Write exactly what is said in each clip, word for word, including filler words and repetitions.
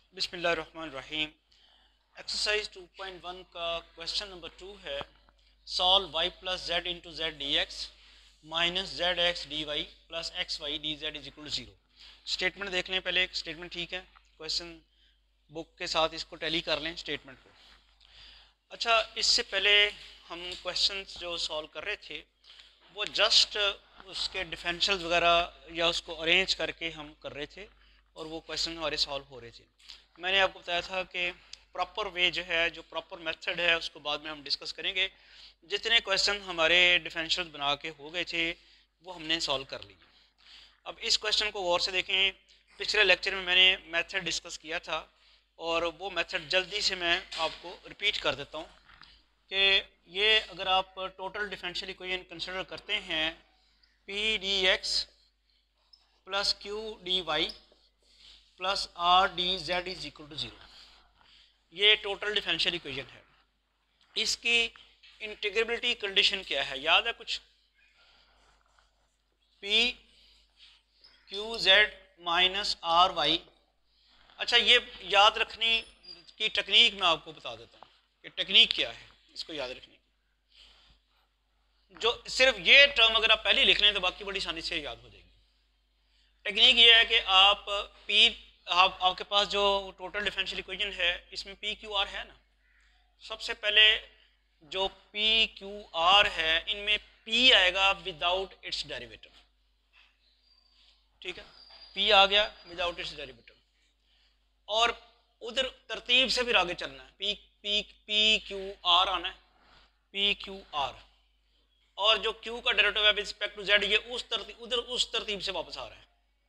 बिस्मिल्लाहिर्रहमानिर्रहीम। Exercise two point one का question number two है, solve y plus z into z d x minus z x d y plus x y d z is equal to zero. Statement देख लें पहले, एक statement ठीक है, question book के साथ इसको टैली कर लें स्टेटमेंट को। अच्छा, इससे पहले हम क्वेश्चन जो सॉल्व कर रहे थे वो जस्ट उसके डिफरेंशियल्स वगैरह या उसको अरेंज करके हम कर रहे थे और वो क्वेश्चन हमारे सॉल्व हो रहे थे। मैंने आपको बताया था कि प्रॉपर वे जो है, जो प्रॉपर मेथड है, उसको बाद में हम डिस्कस करेंगे। जितने क्वेश्चन हमारे डिफरेंशियल्स बना के हो गए थे वो हमने सॉल्व कर लिए। अब इस क्वेश्चन को गौर से देखें। पिछले लेक्चर में मैंने मेथड डिस्कस किया था और वो मेथड जल्दी से मैं आपको रिपीट कर देता हूँ कि ये अगर आप टोटल डिफरेंशियल इक्वेशन कंसिडर करते हैं, p d x plus q d y plus r d z is equal to zero, ये टोटल डिफरेंशियल इक्वेशन है। इसकी इंटीग्रेबिलिटी कंडीशन क्या है, याद है कुछ? P q z minus r y. अच्छा, ये याद रखने की टेक्निक मैं आपको बता देता हूँ कि टेक्निक क्या है इसको याद रखने की। जो सिर्फ ये टर्म अगर आप पहले लिख लें तो बाकी बड़ी आसानी से याद हो जाएगी। टेक्निक ये है कि आप पी आप आपके पास जो टोटल डिफरेंशियल इक्वेशन है इसमें पी क्यू आर है ना, सबसे पहले जो पी क्यू आर है इनमें पी आएगा विदाउट इट्स डेरिवेटिव। ठीक है, पी आ गया विदाउट इट्स डेरिवेटिव और उधर तरतीब से फिर आगे चलना है। P p p q r आना है, पी क्यू आर, और जो क्यू का डेरिवेटिव है विद रिस्पेक्ट टू जेड ये उस तरतीब उधर उस तरतीब से वापस आ रहा है।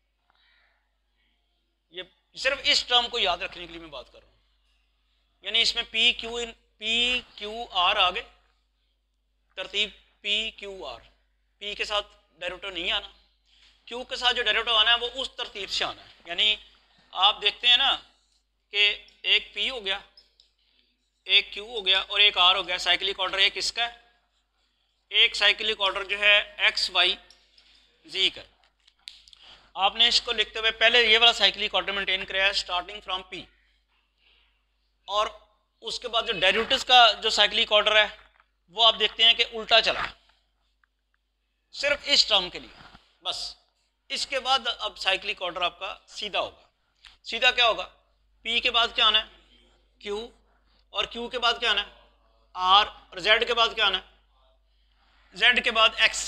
ये सिर्फ इस टर्म को याद रखने के लिए मैं बात कर रहा हूँ। यानी इसमें p q in p q r आ गए, तरतीब पी क्यू आर, पी के साथ डेरिवेटिव नहीं आना, क्यू के साथ जो डेरिवेटिव आना है वो उस तरतीब से आना है। यानी आप देखते हैं ना कि एक पी हो गया, एक क्यू हो गया और एक आर हो गया। साइक्लिक ऑर्डर एक किसका है? एक साइक्लिक ऑर्डर जो है एक्स वाई जी का। आपने इसको लिखते हुए पहले ये वाला साइक्लिक ऑर्डर मेंटेन कराया है स्टार्टिंग फ्रॉम पी, और उसके बाद जो डेरिवेटिव्स का जो साइक्लिक ऑर्डर है वो आप देखते हैं कि उल्टा चला, सिर्फ इस टर्म के लिए बस। इसके बाद अब साइक्लिक ऑर्डर आपका सीधा होगा। सीधा क्या होगा? पी के बाद क्या आना है? क्यू, और क्यू के बाद क्या आना है? आर, और जेड के बाद क्या आना है? जेड के बाद एक्स,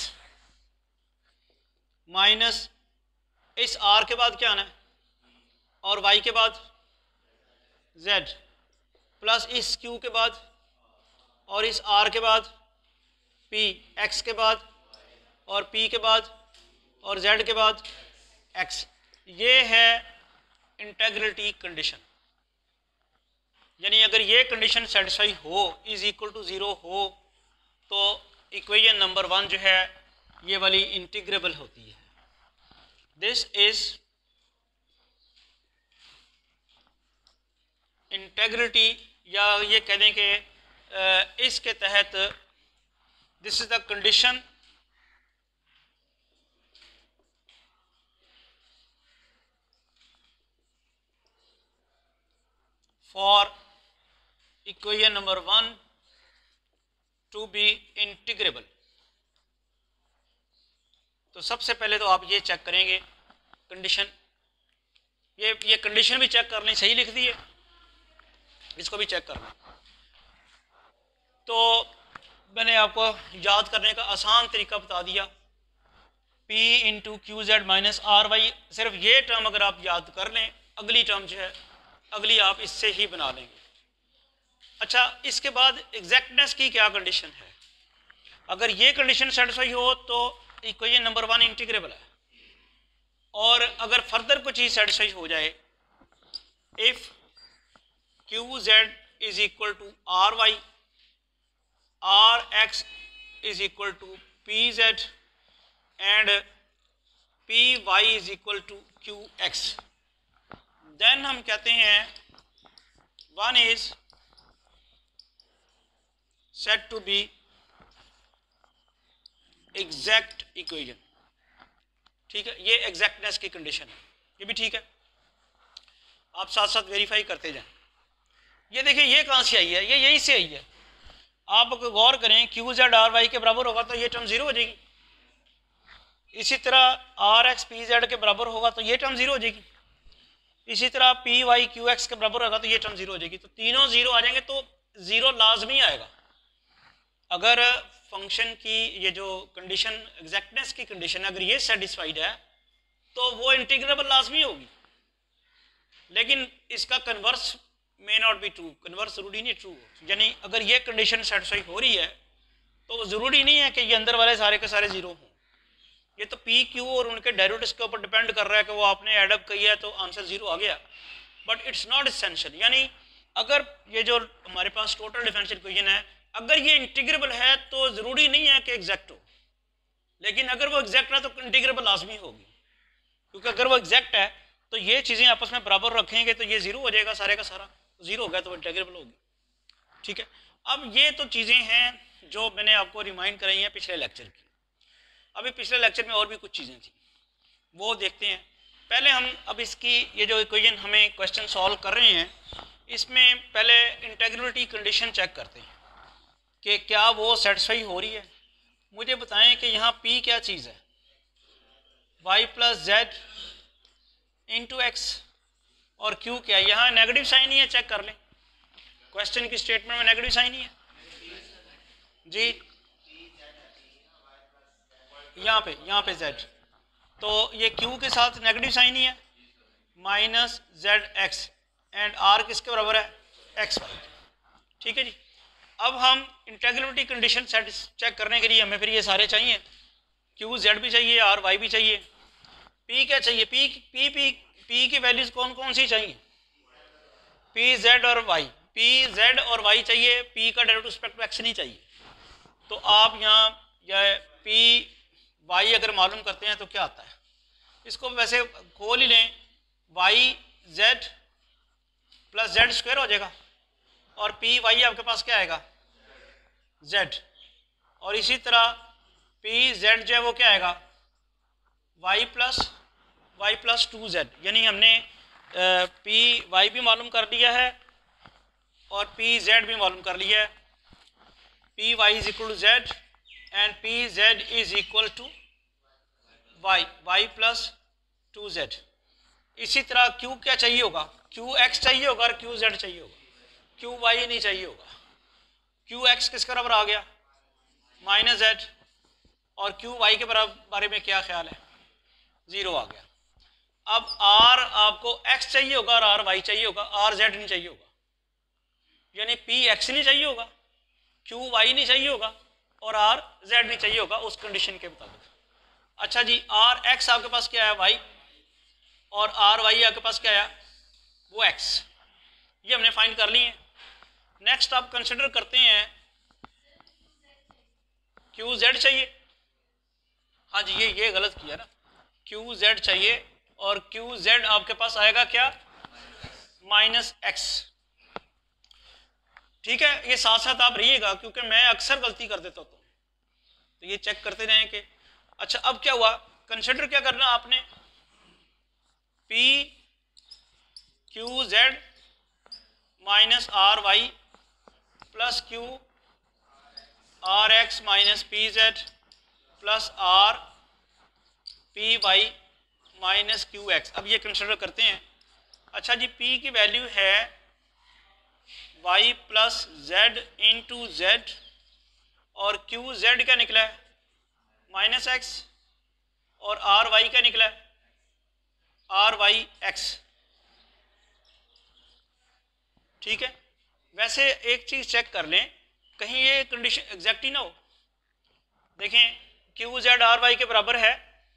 माइनस इस आर के बाद क्या आना है? और वाई के बाद जेड, प्लस इस क्यू के बाद और इस आर के बाद पी, एक्स के बाद और पी के बाद और जेड के बाद एक्स। ये है इंटीग्रिटी कंडीशन। यानी अगर ये कंडीशन सेटिस्फाई हो, इज इक्वल टू ज़ीरो हो, तो इक्वेशन नंबर वन जो है ये वाली इंटीग्रेबल होती है। दिस इज इंटीग्रिटी, या ये कह दें कि इसके तहत this is the condition for equation number one to be integrable. तो सबसे पहले तो आप ये चेक करेंगे कंडीशन, ये ये कंडीशन भी चेक कर लें, सही लिख दी है, इसको भी चेक कर लें। तो मैंने आपको याद करने का आसान तरीका बता दिया, P into q z minus r y. सिर्फ ये टर्म अगर आप याद कर लें, अगली टर्म जो है अगली आप इससे ही बना लेंगे। अच्छा, इसके बाद एग्जैक्टनेस की क्या कंडीशन है? अगर ये कंडीशन सेटिस्फाई हो तो इक्वेशन नंबर वन इंटीग्रेबल है, और अगर फर्दर कोई चीज़ सेटिस्फाई हो जाए, if q z is equal to r y, r x is equal to p z and p y is equal to q x, then हम कहते हैं one is set to be exact equation. ठीक है, ये exactness की condition है, ये भी ठीक है। आप साथ साथ वेरीफाई करते जाएं। ये देखिए ये कहाँ से आई है, ये यहीं से आई है। आप अगर गौर करें क्यू जेड आर वाई के बराबर होगा तो ये टर्म जीरो हो जाएगी, इसी तरह आर एक्स पी जेड के बराबर होगा तो ये टर्म जीरो हो जाएगी, इसी तरह पी वाई क्यू एक्स के बराबर होगा तो ये टर्म जीरो हो जाएगी। तो तीनों जीरो आ जाएंगे तो जीरो लाजमी आएगा। अगर फंक्शन की ये जो कंडीशन एग्जैक्टनेस की कंडीशन अगर ये सेटिस्फाइड है तो वो इंटीग्रेबल लाजमी होगी, लेकिन इसका converse may not be true, converse जरूरी नहीं ट्रू हो। यानी अगर ये कंडीशन सेटिस्फाई हो रही है तो ज़रूरी नहीं है कि ये अंदर वाले सारे के सारे जीरो हों। ये तो पी क्यू और उनके डेरिवेटिव्स के ऊपर डिपेंड कर रहा है कि वो आपने एडअप किया है तो आंसर जीरो आ गया, बट इट्स नॉट एसेंशियल। यानी अगर ये जो हमारे पास टोटल डिफरेंशियल इक्वेशन है अगर ये इंटीग्रेबल है तो ज़रूरी नहीं है कि एग्जैक्ट हो, लेकिन अगर वो एग्जैक्ट है तो इंटीग्रेबल लाजमी होगी, क्योंकि अगर वो एग्जैक्ट है तो ये चीज़ें आपस में बराबर रखेंगे तो ये जीरो हो जाएगा, सारे का सारा जीरो हो गया तो इंटीग्रेबल होगी। ठीक है, अब ये तो चीज़ें हैं जो मैंने आपको रिमाइंड कराई हैं पिछले लेक्चर की। अभी पिछले लेक्चर में और भी कुछ चीज़ें थी वो देखते हैं। पहले हम अब इसकी ये जो इक्वेशन हमें क्वेश्चन सॉल्व कर रहे हैं इसमें पहले इंटीग्रेबिलिटी कंडीशन चेक करते हैं कि क्या वो सेटिस्फाई हो रही है। मुझे बताएं कि यहाँ पी क्या चीज़ है, y plus z into x, और क्यू क्या है। यहाँ नेगेटिव साइन ही है, चेक कर लें क्वेश्चन की स्टेटमेंट में नेगेटिव साइन ही है जी, यहाँ पे यहाँ पे जेड, तो ये क्यू के साथ नेगेटिव साइन ही है, minus z x and r किसके बराबर है, एक्स वाई। ठीक है जी, अब हम इंटीग्रेबिलिटी कंडीशन सेट चेक करने के लिए हमें फिर ये सारे चाहिए, क्यू जेड भी चाहिए, आर वाई भी चाहिए, पी क्या चाहिए, पी पी पी पी की वैल्यूज कौन कौन सी चाहिए, पी जेड और वाई, पी जेड और वाई चाहिए, पी का डेरिवेटिव रिस्पेक्ट टू एक्स नहीं चाहिए। तो आप यहाँ या पी वाई अगर मालूम करते हैं तो क्या आता है, इसको वैसे खोल ही लें, y z plus z square हो जाएगा और पी वाई आपके पास क्या आएगा, जेड, और इसी तरह पी जेड जो है वो क्या आएगा, y plus y plus two z. यानी हमने पी वाई भी मालूम कर लिया है और पी जेड भी मालूम कर लिया है। P y is equal to z and p z is equal to y, y plus two z. इसी तरह क्यू क्या चाहिए होगा, क्यू एक्स चाहिए होगा और क्यू जेड चाहिए होगा, क्यू वाई नहीं चाहिए होगा। क्यू एक्स किसके बराबर आ गया, माइनस जेड, और क्यू वाई के बराबर बारे में क्या ख्याल है, जीरो आ गया। अब आर आपको एक्स चाहिए होगा और आर वाई चाहिए होगा, आर जेड नहीं चाहिए होगा, यानी पी एक्स नहीं चाहिए होगा, क्यू वाई नहीं चाहिए होगा और आर जेड नहीं चाहिए होगा उस कंडीशन के मुताबिक। अच्छा जी, आर एक्स आपके पास क्या है, वाई, और आर वाई आपके पास क्या है, वो एक्स। ये हमने फाइंड कर लिए। नेक्स्ट आप कंसिडर करते हैं क्यू जेड चाहिए, हाँ जी ये ये गलत किया ना, क्यू जेड चाहिए और क्यू जेड आपके पास आएगा क्या, माइनस एक्स। ठीक है, ये साथ साथ आप रहिएगा क्योंकि मैं अक्सर गलती कर देता हूँ, तो ये चेक करते रहें कि अच्छा अब क्या हुआ। कंसिडर क्या करना आपने, p q z minus r y plus q r x minus p z plus r p y minus q x. अब ये कंसिडर करते हैं। अच्छा जी, पी की वैल्यू है y plus z into z और क्यू जेड क्या निकला है, माइनस एक्स, और आर वाई क्या निकला है, आर वाई एक्स। ठीक है, वैसे एक चीज़ चेक कर लें कहीं ये कंडीशन एग्जैक्ट ही ना हो। देखें क्यू जेड आर वाई के बराबर है,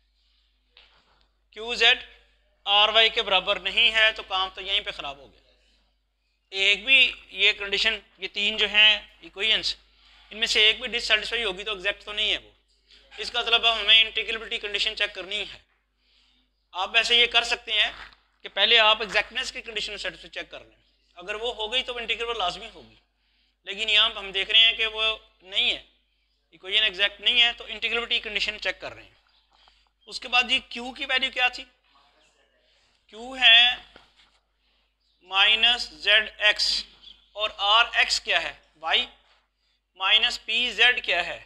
क्यू जेड आर वाई के बराबर नहीं है तो काम तो यहीं पे ख़राब हो गया। एक भी ये कंडीशन, ये तीन जो हैं इक्वेशंस, इनमें से एक भी डिससेटिस्फाई होगी तो एग्जैक्ट तो नहीं है वो। इसका मतलब हमें इंटीग्रेबिलिटी कंडीशन चेक करनी है। आप वैसे ये कर सकते हैं कि पहले आप एग्जैक्टनेस की कंडीशन सेटिस्फाई चेक कर लें, अगर वो हो गई तो इंटीग्रेबल लाजमी होगी, लेकिन यहाँ हम देख रहे हैं कि वो नहीं है, इक्वेशन एग्जैक्ट नहीं है, तो इंटीग्रेबिलिटी कंडीशन चेक कर रहे हैं। उसके बाद जी क्यू की वैल्यू क्या थी, क्यू है माइनस जेड एक्स और आर एक्स क्या है वाई माइनस पी जेड क्या है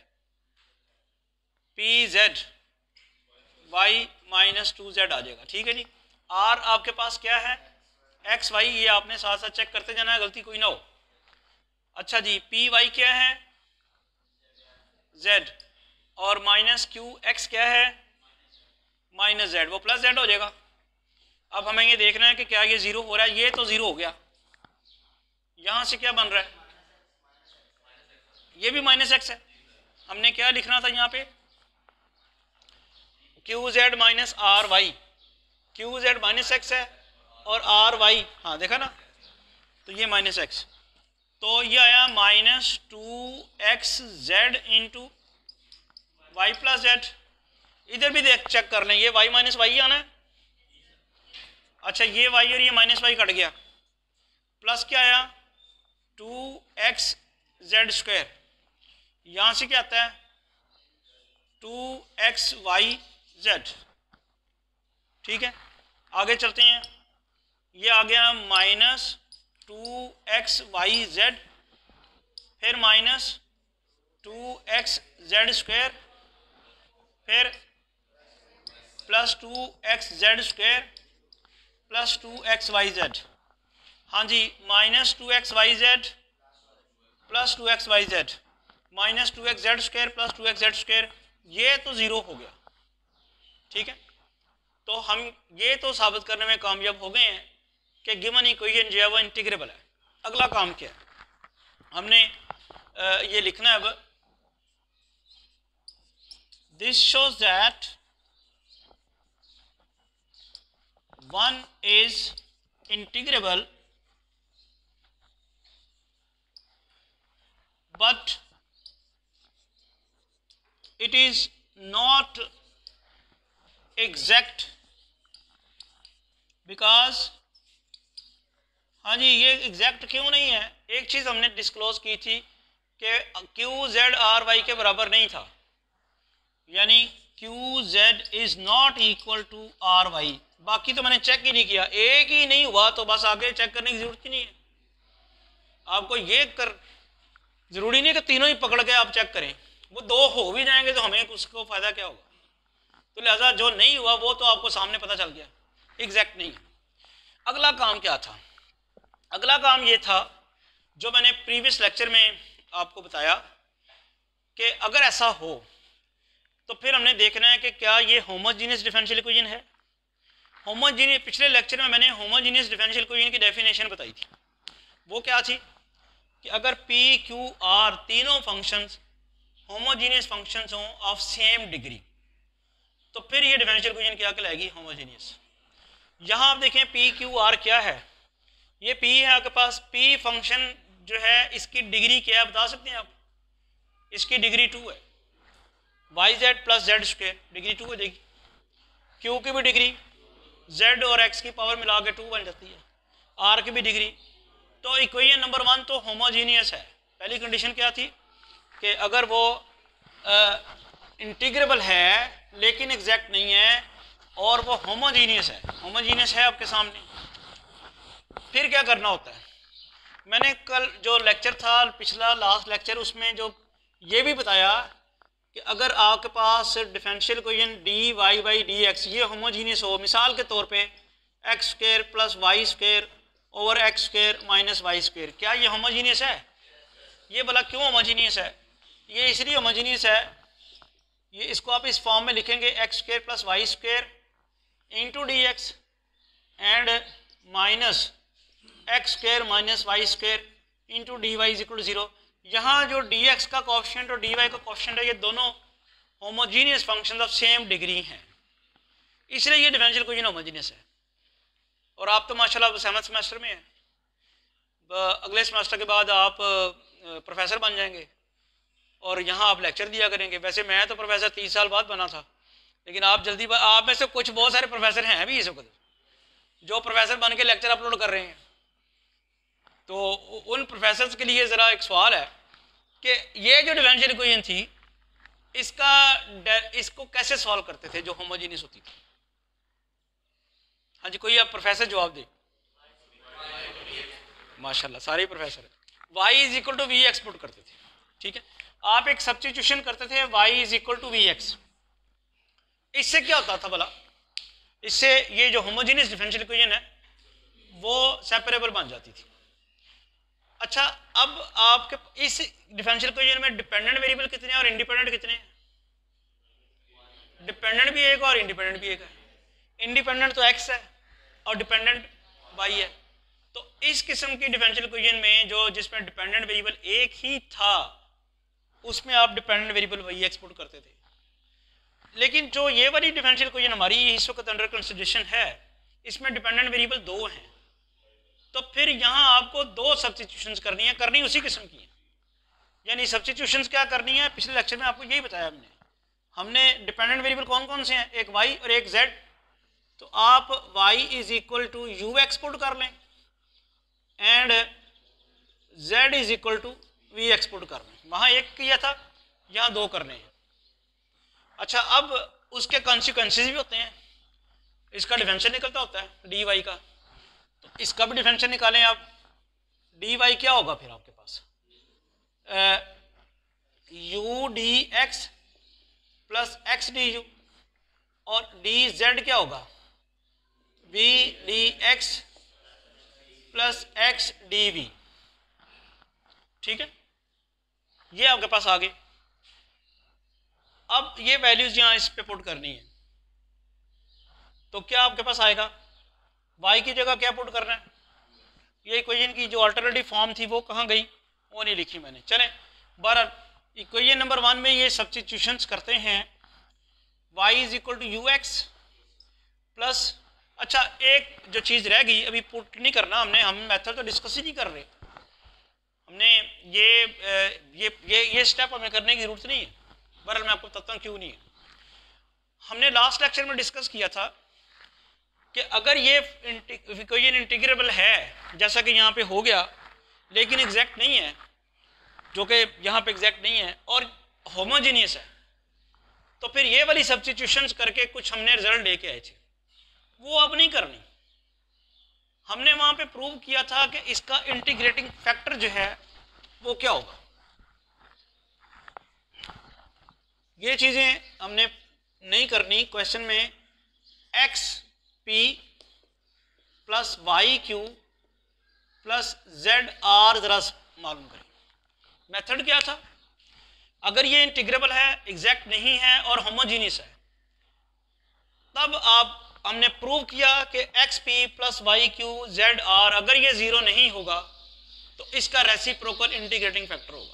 p z y minus two z आ जाएगा। ठीक है जी। आर आपके पास क्या है एक्स वाई, ये आपने साथ साथ चेक करते जाना है, गलती कोई ना हो। अच्छा जी, पी वाई क्या है जेड और माइनस क्यू एक्स क्या है माइनस जेड, वो प्लस जेड हो जाएगा। अब हमें ये देखना है कि क्या ये जीरो हो रहा है, ये तो जीरो हो गया। यहां से क्या बन रहा है, ये भी माइनस एक्स है। हमने क्या लिखना था यहाँ पे q z minus r y, q z minus x है और आर वाई, हाँ देखा ना, तो ये माइनस एक्स, तो ये आया minus two x z into y plus z. इधर भी देख चेक कर लें, ये वाई माइनस वाई आना है। अच्छा, ये वाई और ये माइनस वाई कट गया, प्लस क्या आया टू एक्स जेड स्क्वायर, यहां से क्या आता है टू एक्स वाई जेड। ठीक है, आगे चलते हैं। ये आ गया minus two x y z, फिर minus two x z square, फिर plus two x z square plus two x y z. हाँ जी, minus two x y z plus two x y z minus two x z square plus two x z square, ये तो zero हो गया। ठीक है, तो हम ये तो साबित करने में कामयाब हो गए हैं कि गिवन इक्वेशन जो है वो इंटीग्रेबल है। अगला काम क्या है, हमने ये लिखना है अब, this shows that one is integrable but it is not exact because, हाँ जी, ये एग्जैक्ट क्यों नहीं है। एक चीज़ हमने डिस्क्लोज की थी कि क्यू जेड आर वाई के बराबर नहीं था, यानी q z is not equal to r y. बाकी तो मैंने चेक ही नहीं किया, एक ही नहीं हुआ तो बस आगे चेक करने की जरूरत ही नहीं है। आपको ये कर जरूरी नहीं कि तीनों ही पकड़ के आप चेक करें, वो दो हो भी जाएंगे तो हमें उसको फायदा क्या होगा। तो लिहाजा जो नहीं हुआ वो तो आपको सामने पता चल गया, एग्जैक्ट नहीं है। अगला काम क्या था, अगला काम ये था जो मैंने प्रीवियस लेक्चर में आपको बताया कि अगर ऐसा हो तो फिर हमने देखना है कि क्या ये होमोजीनियस डिफरेंशियल इक्वेशन है। होमोजीनियस, पिछले लेक्चर में मैंने होमोजीनियस डिफरेंशियल इक्वेशन की डेफिनेशन बताई थी, वो क्या थी कि अगर P, Q, R तीनों फंक्शंस होमोजीनियस फंक्शंस हों ऑफ सेम डिग्री तो फिर ये डिफरेंशियल इक्वेशन क्या कहलाएगी, होमोजीनियस। यहाँ आप देखें P, Q, R क्या है, ये P है आपके पास, P फंक्शन जो है इसकी डिग्री क्या है बता सकते हैं आप, इसकी डिग्री टू है, y z plus z square degree two हो जाएगी। Q की भी डिग्री Z और X की पावर मिला के टू बन जाती है, R की भी डिग्री। तो इक्वेशन नंबर वन तो होमोजीनियस है। पहली कंडीशन क्या थी कि अगर वो इंटीग्रेबल है लेकिन एग्जैक्ट नहीं है और वो होमोजीनियस है, होमोजीनियस है आपके सामने, फिर क्या करना होता है। मैंने कल जो लेक्चर था पिछला लास्ट लेक्चर, उसमें जो ये भी बताया कि अगर आपके पास differential equation d y by d x ये होमोजीनियस हो, मिसाल के तौर पे x square plus y square over x square minus y square, क्या ये होमोजीनियस है। ये भला क्यों होमोजीनियस है, ये इसलिए होमोजीनियस है, ये इसको आप इस फॉर्म में लिखेंगे x square plus y square into d x and minus x square minus y square into d y is equal to zero. यहाँ जो डी एक्स का कोएफिशिएंट और डी वाई का कोएफिशिएंट है ये दोनों homogeneous function of same degree हैं, इसलिए ये डिफरेंशियल इक्वेशन होमोजीनियस है। और आप तो माशाल्लाह सेवन्थ सेमेस्टर में हैं, अगले सेमेस्टर के बाद आप प्रोफेसर बन जाएंगे और यहाँ आप लेक्चर दिया करेंगे। वैसे मैं तो प्रोफेसर तीस साल बाद बना था, लेकिन आप जल्दी, आप में से कुछ बहुत सारे प्रोफेसर हैं भी इस वक्त जो प्रोफेसर बन के लेक्चर अपलोड कर रहे हैं। तो उन प्रोफेसर्स के लिए ज़रा एक सवाल है कि ये जो डिफरेंशियल इक्वेशन थी इसका इसको कैसे सॉल्व करते थे जो होमोजीनियस होती थी। हाँ जी, कोई आप प्रोफेसर जवाब दे। माशाल्लाह सारे प्रोफेसर है। y is equal to v x put करते थे, ठीक है। आप एक सब्स्टिट्यूशन करते थे y is equal to v x. इससे क्या होता था भला? इससे ये जो होमोजेनियस डिफरेंशियल इक्वेशन है वो सेपरेबल बन जाती थी। अच्छा, अब आपके इस डिफरेंशियल इक्वेशन में डिपेंडेंट वेरिएबल कितने हैं और इंडिपेंडेंट कितने हैं? डिपेंडेंट भी एक और इंडिपेंडेंट भी एक है। इंडिपेंडेंट तो x है और डिपेंडेंट y है। तो इस किस्म की डिफरेंशियल इक्वेशन में जो जिसमें डिपेंडेंट वेरिएबल एक ही था उसमें आप डिपेंडेंट वेरिएबल y एक्सपोर्ट करते थे। लेकिन जो ये वाली डिफरेंशियल इक्वेशन हमारी इस वक्त अंडर कंसिडरेशन है इसमें डिपेंडेंट वेरिएबल दो हैं। तो फिर यहाँ आपको दो सब्स्टिट्यूशंस करनी है, करनी उसी किस्म की है। यानी सब्स्टिट्यूशंस क्या करनी है, पिछले लेक्चर में आपको यही बताया हमने। हमने डिपेंडेंट वेरिएबल कौन कौन से हैं, एक y और एक z। तो आप y is equal to u x put कर लें and z is equal to v x put कर लें। वहाँ एक किया था, यहाँ दो करने हैं। अच्छा, अब उसके कॉन्सिक्वेंसेस भी होते हैं। इसका डिफरेंशियल निकलता होता है डी वाई का, तो इसका भी डिफरेंशियल निकालें आप। डी वाई क्या होगा फिर आपके पास? U d x plus x d u, और डी जेड क्या होगा? V d x plus x d v, ठीक है। ये आपके पास आ गए। अब ये वैल्यूज यहाँ इस पे पुट करनी है, तो क्या आपके पास आएगा? y की जगह क्या पुट करना है? ये इक्वेशन की जो अल्टरनेटिव फॉर्म थी वो कहाँ गई? वो नहीं लिखी मैंने। चलें, बहरहाल इक्वेशन नंबर वन में ये सब्स्टिट्यूशंस करते हैं। y is equal to u x plus, अच्छा एक जो चीज़ रह गई अभी पुट नहीं करना हमने, हम मेथड तो डिस्कस ही नहीं कर रहे। हमने ये ये ये ये स्टेप हमें करने की जरूरत नहीं है। बहरहाल मैं आपको बताता हूँ क्यों नहीं है। हमने लास्ट लेक्चर में डिस्कस किया था कि अगर ये इक्वेशन इंटीग्रेबल है जैसा कि यहाँ पे हो गया, लेकिन एग्जैक्ट नहीं है, जो कि यहाँ पे एग्जैक्ट नहीं है और होमोजेनियस है, तो फिर ये वाली सब्स्टिट्यूशंस करके कुछ हमने रिजल्ट लेके आए थे, वो अब नहीं करनी। हमने वहाँ पे प्रूव किया था कि इसका इंटीग्रेटिंग फैक्टर जो है वो क्या होगा। ये चीज़ें हमने नहीं करनी। क्वेश्चन में x p plus y q plus z r जरा मालूम करें। मेथड क्या था? अगर ये इंटीग्रेबल है, एग्जैक्ट नहीं है और होमोजीनियस है, तब आप हमने प्रूव किया कि x p plus y q z r अगर ये जीरो नहीं होगा तो इसका रेसिप्रोकल इंटीग्रेटिंग फैक्टर होगा।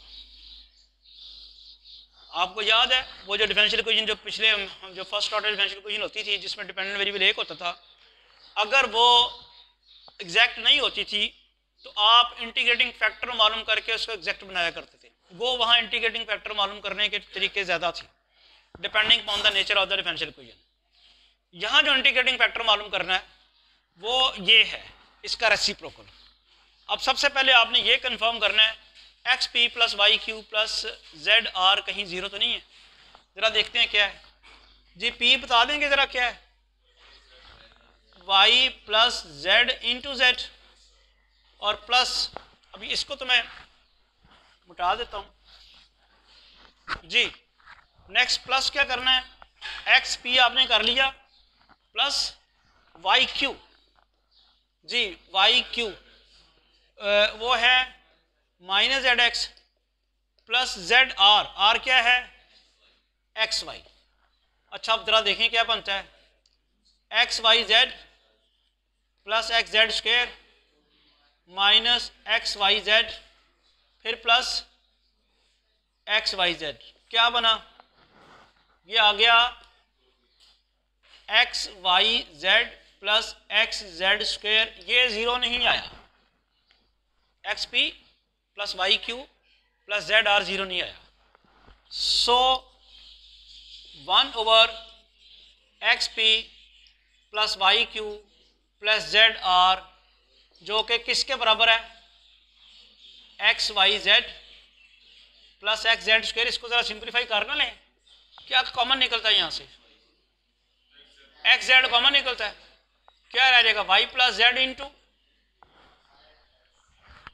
आपको याद है वो जो डिफरेंशियल इक्वेशन जो पिछले जो फर्स्ट ऑर्डर डिफरेंशियल इक्वेशन होती थी जिसमें डिपेंडेंट वेरिएबल एक होता था, अगर वो एग्जैक्ट नहीं होती थी तो आप इंटीग्रेटिंग फैक्टर मालूम करके उसको एग्जैक्ट बनाया करते थे। वो वहाँ इंटीग्रेटिंग फैक्टर मालूम करने के तरीके ज़्यादा थे depending upon the nature of the differential equation. यहाँ जो इंटीग्रेटिंग फैक्टर मालूम करना है वो ये है, इसका रेसिप्रोकल। अब सबसे पहले आपने ये कंफर्म करना है x p plus y q plus z r कहीं जीरो तो नहीं है। ज़रा देखते हैं क्या है जी। पी बता देंगे ज़रा क्या है? Y plus z into z और प्लस, अभी इसको तो मैं मिटा देता हूँ जी। नेक्स्ट प्लस क्या करना है? एक्स पी आपने कर लिया प्लस वाई क्यू जी, वाई क्यू वो है minus z x plus z r, r क्या है? X y. अच्छा, अब जरा देखें क्या बनता है। X y z plus x z square minus x y z फिर प्लस एक्स वाई जेड, क्या बना? ये आ गया x y z plus x z square. ये जीरो नहीं आया, x p plus y q plus z are zero नहीं आया। So one over x p plus y q plus z r जो कि किसके बराबर है? X y z plus x z square. इसको ज़रा सिंप्लीफाई कर ना लें, क्या कॉमन निकलता है यहाँ से? एक्स जेड कॉमन निकलता है, क्या रह जाएगा? वाई प्लस जेड इंटू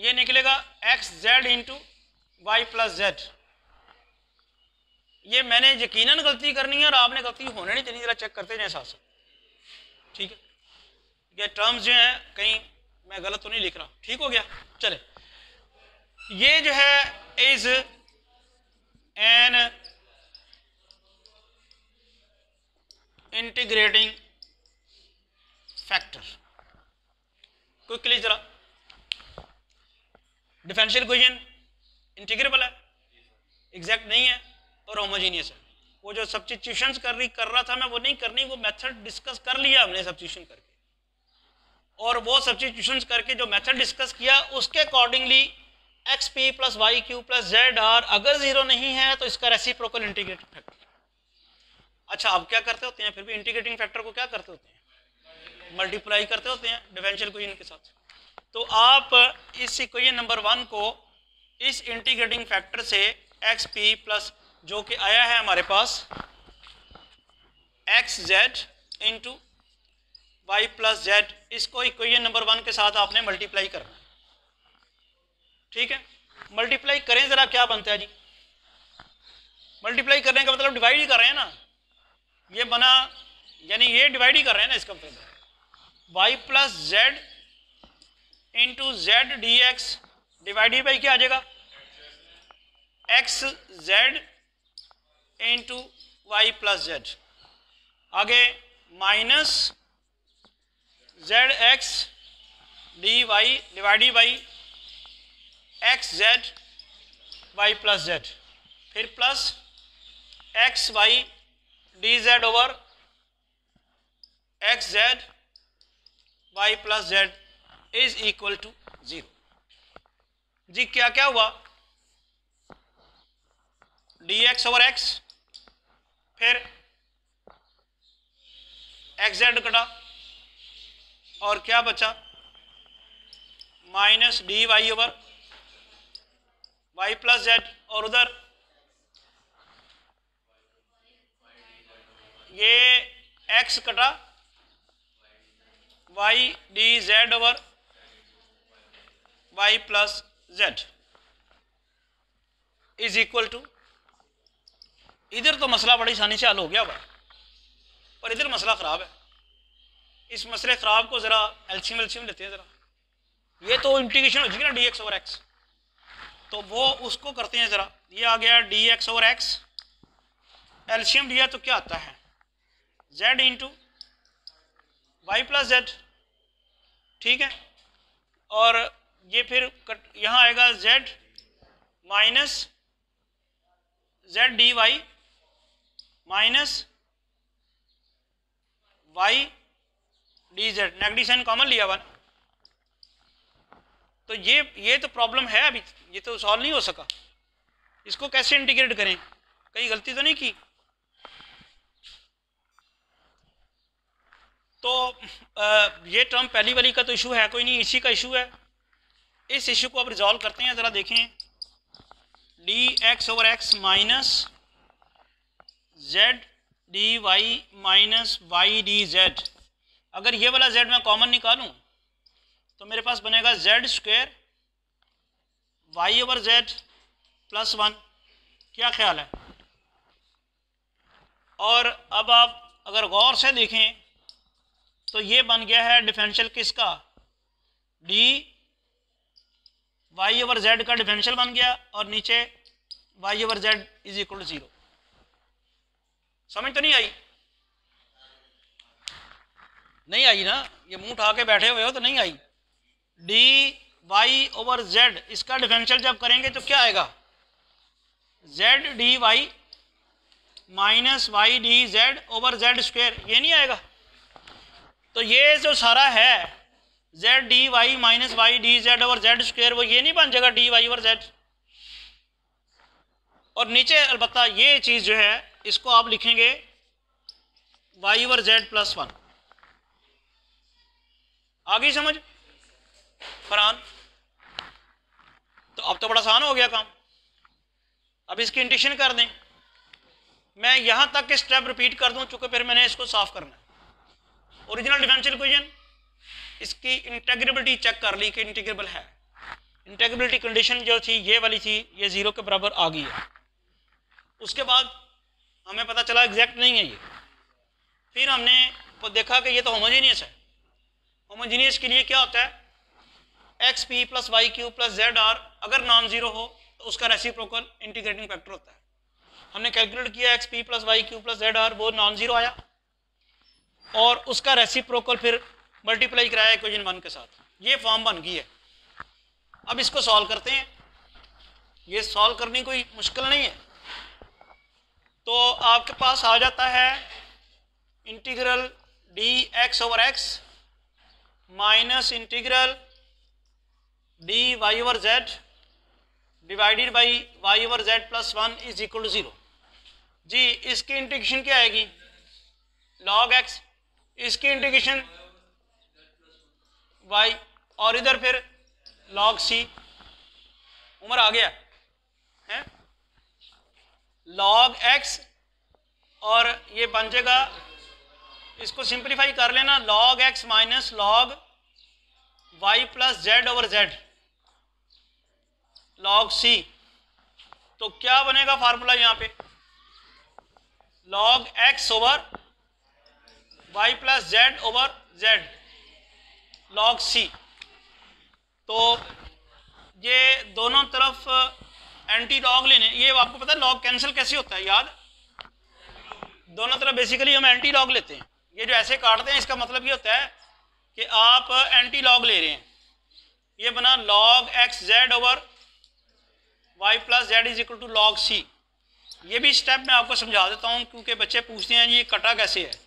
ये निकलेगा x z into y plus z. ये मैंने यकीनन गलती करनी है और आपने गलती होने नहीं चाहिए, जरा चेक करते जाए साथ साथ, ठीक है। ये टर्म्स जो हैं कहीं मैं गलत तो नहीं लिख रहा, ठीक हो गया। चले, ये जो है is an integrating factor. Quickly जरा, डिफरेंशियल इक्वेशन इंटीग्रेबल है, एग्जैक्ट नहीं है और होमोजीनियस है। वो जो सब्स्टिट्यूशंस कर रही कर रहा था मैं, वो नहीं करनी, वो मेथड डिस्कस कर लिया हमने सब्स्टिट्यूशन करके, और वो सब्स्टिट्यूशंस करके जो मेथड डिस्कस किया उसके accordingly x p plus y q plus z r अगर जीरो नहीं है तो इसका रेसिप्रोकल इंटीग्रेटिंग फैक्टर। अच्छा, अब क्या करते होते हैं फिर भी इंटीग्रेटिंग फैक्टर को क्या करते होते हैं, मल्टीप्लाई करते होते हैं डिफरेंशियल इक्वेशन के साथ। तो आप इस इक्वेशन नंबर वन को इस इंटीग्रेटिंग फैक्टर से एक्स पी प्लस जो कि आया है हमारे पास x z into y plus z, इसको इक्वेशन नंबर वन के साथ आपने मल्टीप्लाई करना है, ठीक है। मल्टीप्लाई करें जरा, क्या बनता है जी, मल्टीप्लाई करने का मतलब डिवाइड ही कर रहे हैं ना, ये बना यानी ये डिवाइड ही कर रहे हैं ना इसका मतलब। Y plus z into z d x divided by क्या आ जाएगा, x z into y plus z, आगे minus z x d y divided by x z y plus z, फिर plus x y d z over x z y plus z is equal to zero. जी क्या क्या हुआ, d x over x, फिर x z कटा और क्या बचा, minus d y over y plus z, और उधर ये एक्स कटा y d z over y plus z is equal to, इधर तो मसला बड़ी आसानी से हल हो गया हुआ, पर इधर मसला ख़राब है। इस मसले ख़राब को ज़रा एलसीएम एलसीएम लेते हैं ज़रा, ये तो इंटीग्रेशन हो जाएगी ना डी एक्स ओवर एक्स, तो वो उसको करते हैं ज़रा। ये आ गया d x over x, LCM दिया तो क्या आता है, z into y plus z, ठीक है। और ये फिर यहाँ आएगा z minus z d y minus y d z, negative sign common लिया हुआ, तो ये ये तो प्रॉब्लम है, अभी ये तो सॉल्व नहीं हो सका। इसको कैसे इंटीग्रेट करें, कहीं गलती तो नहीं की। तो आ, ये टर्म पहली वाली का तो इशू है कोई नहीं, इसी का इशू है। इस इशू को अब रिजॉल्व करते हैं, ज़रा देखें। D x over x minus z d y minus y d z, अगर ये वाला जेड मैं कॉमन निकालूं तो मेरे पास बनेगा z square y over z plus one. क्या ख्याल है? और अब आप अगर गौर से देखें तो ये बन गया है डिफरेंशियल किसका, डी वाई ओवर जेड का डिफरेंशियल बन गया, और नीचे y over z is equal to zero. समझ तो नहीं आई? नहीं आई ना, ये मुंह उठा के बैठे हुए हो तो नहीं आई। डी वाई ओवर जेड इसका डिफरेंशियल जब करेंगे तो क्या आएगा, z d y minus y d z over z square, ये नहीं आएगा। तो ये जो सारा है z d y minus y d z over z square, वो ये नहीं बन जाएगा डी वाई ओवर जेड। और नीचे अलबत्ता ये चीज़ जो है इसको आप लिखेंगे y over z plus one. आ गई समझ फरहान? तो अब तो बड़ा आसान हो गया काम। अब इसकी इंटीग्रेशन कर दें, मैं यहां तक के स्टेप रिपीट कर दूं चूंकि फिर मैंने इसको साफ करना है। ओरिजिनल डिफरेंशियल इक्वेशन, इसकी इंटीग्रेबिलिटी चेक कर ली कि इंटीग्रेबल है। इंटीग्रेबिलिटी कंडीशन जो थी ये वाली थी, ये ज़ीरो के बराबर आ गई है। उसके बाद हमें पता चला एग्जैक्ट नहीं है ये, फिर हमने देखा कि ये तो होमोजीनियस है। होमोजीनियस के लिए क्या होता है, x p plus y q plus z r अगर नॉन ज़ीरो हो तो उसका रेसिप्रोकल इंटीग्रेटिंग फैक्टर होता है। हमने कैलकुलेट किया x p plus y q plus z r, वो नॉन ज़ीरो आया और उसका रेसिप्रोकल फिर मल्टीप्लाई कराया इक्वेशन वन के साथ, ये फॉर्म बन गई है। अब इसको सॉल्व करते हैं। ये सॉल्व करनी कोई मुश्किल नहीं है। तो आपके पास आ जाता है integral d x over x minus integral d y over z divided by y over z plus one is equal to zero. जी इसकी इंटीग्रेशन क्या आएगी, लॉग एक्स, इसकी इंटीग्रेशन वाई और इधर फिर लॉग सी। उम्र आ गया है, लॉग एक्स और ये बन जाएगा, इसको सिंप्लीफाई कर लेना, log x minus log y plus z over z log c. तो क्या बनेगा फार्मूला यहाँ पे, log x over y plus z over z log c. तो ये दोनों तरफ एंटी लॉग लेने, ये आपको पता है लॉग कैंसिल कैसे होता है याद, दोनों तरफ बेसिकली हम एंटी लॉग लेते हैं। ये जो ऐसे काटते हैं इसका मतलब ये होता है कि आप एंटी लॉग ले रहे हैं। ये बना log x z over y plus z is equal to log c. ये भी स्टेप मैं आपको समझा देता हूँ क्योंकि बच्चे पूछते हैं ये कटा कैसे है।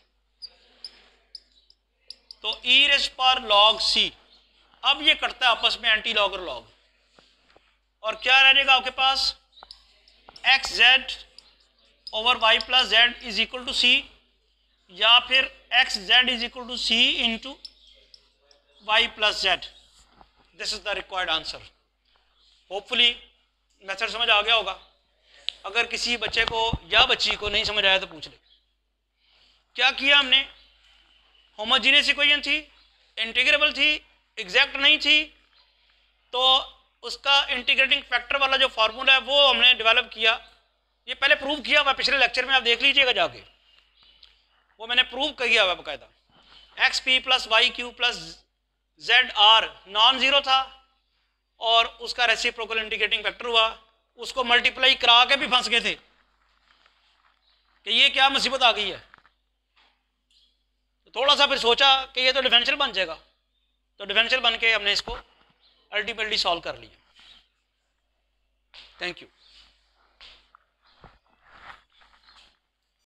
तो ई रेज़ पर लॉग सी, अब ये कटता है आपस में एंटी लॉग और लॉग, और क्या रह जाएगा आपके पास, x z over y plus z is equal to c, या फिर x z is equal to c into y plus z. This is the required answer. Hopefully method समझ आ गया होगा। अगर किसी बच्चे को या बच्ची को नहीं समझ आया तो पूछ ले। क्या किया हमने, होमोजीनियस इक्वेशन थी, इंटीग्रेबल थी, एग्जैक्ट नहीं थी, तो उसका इंटीग्रेटिंग फैक्टर वाला जो फार्मूला है वो हमने डेवलप किया। ये पहले प्रूव किया हुआ पिछले लेक्चर में, आप देख लीजिएगा जाके, वो मैंने प्रूव किया हुआ बाकायदा। X p plus y q plus z r non zero था और उसका रेसिप्रोकल इंटीग्रेटिंग फैक्टर हुआ, उसको मल्टीप्लाई करा के भी फंस गए थे कि ये क्या मुसीबत आ गई है। तो थोड़ा सा फिर सोचा कि ये तो डिफरेंशियल बन जाएगा, तो डिफरेंशियल बन के हमने इसको अल्टीमेटली सॉल्व कर लिया। Thank you.